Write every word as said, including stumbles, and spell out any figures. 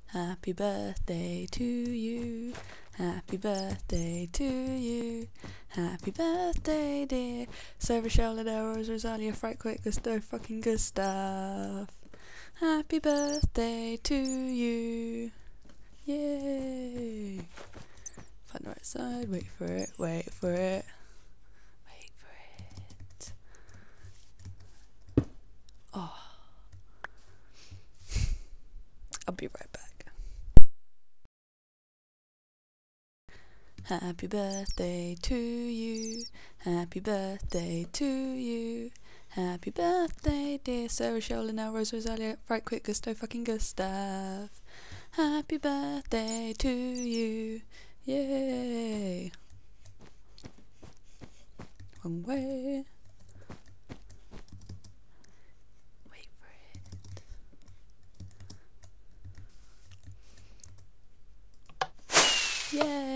Happy birthday to you. Happy birthday to you. Happy birthday, dear. So Rochelle, Rose, Rosalia, Fright Quick, Gusto, fucking Gustav. Happy birthday to you. Yay. Find the right side. Wait for it. Wait for it. Wait for it. Oh. I'll be right back. Happy birthday to you. Happy birthday to you. Happy birthday, dear Sarah, Shelly, Rose, Rosalia, Fright Quick, Gusto, fucking Gustav. Happy birthday to you. Yay. Wrong way. Wait for it. Yay.